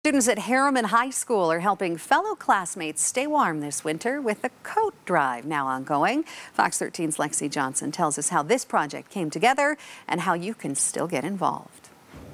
Students at Herriman High School are helping fellow classmates stay warm this winter with the coat drive now ongoing. Fox 13's Lexi Johnson tells us how this project came together and how you can still get involved.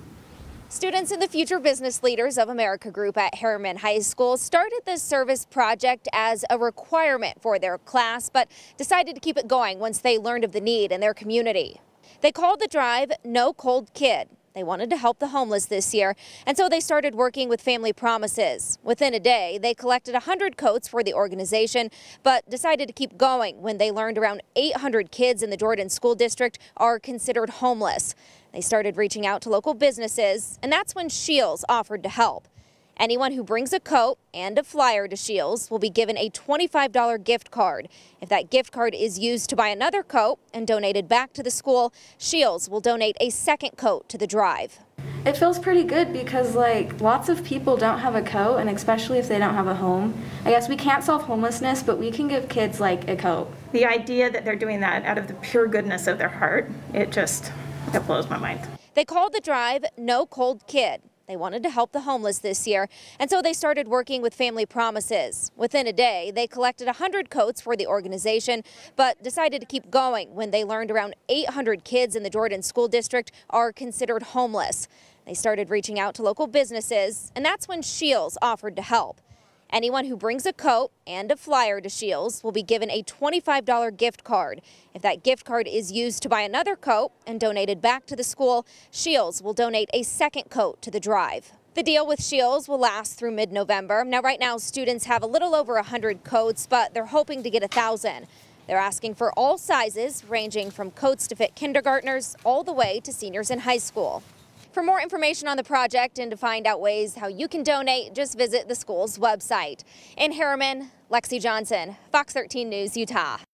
Students in the Future Business Leaders of America group at Herriman High School started this service project as a requirement for their class, but decided to keep it going once they learned of the need in their community. They called the drive No Cold Kid. They wanted to help the homeless this year, and so they started working with Family Promises. Within a day, they collected 100 coats for the organization, but decided to keep going when they learned around 800 kids in the Jordan School District are considered homeless. They started reaching out to local businesses, and that's when Shields offered to help. Anyone who brings a coat and a flyer to Shields will be given a $25 gift card. If that gift card is used to buy another coat and donated back to the school, Shields will donate a second coat to the drive. It feels pretty good because lots of people don't have a coat, and especially if they don't have a home. I guess we can't solve homelessness, but we can give kids a coat. The idea that they're doing that out of the pure goodness of their heart, it blows my mind. They called the drive No Cold Kid. They wanted to help the homeless this year, and so they started working with Family Promises. Within a day, they collected 100 coats for the organization, but decided to keep going when they learned around 800 kids in the Jordan School District are considered homeless. They started reaching out to local businesses, and that's when Shields offered to help. Anyone who brings a coat and a flyer to Shields will be given a $25 gift card. If that gift card is used to buy another coat and donated back to the school, Shields will donate a second coat to the drive. The deal with Shields will last through mid-November. Now, right now, students have a little over 100 coats, but they're hoping to get 1,000. They're asking for all sizes, ranging from coats to fit kindergartners all the way to seniors in high school. For more information on the project and to find out ways how you can donate, just visit the school's website. In Herriman, Lexi Johnson, Fox 13 News, Utah.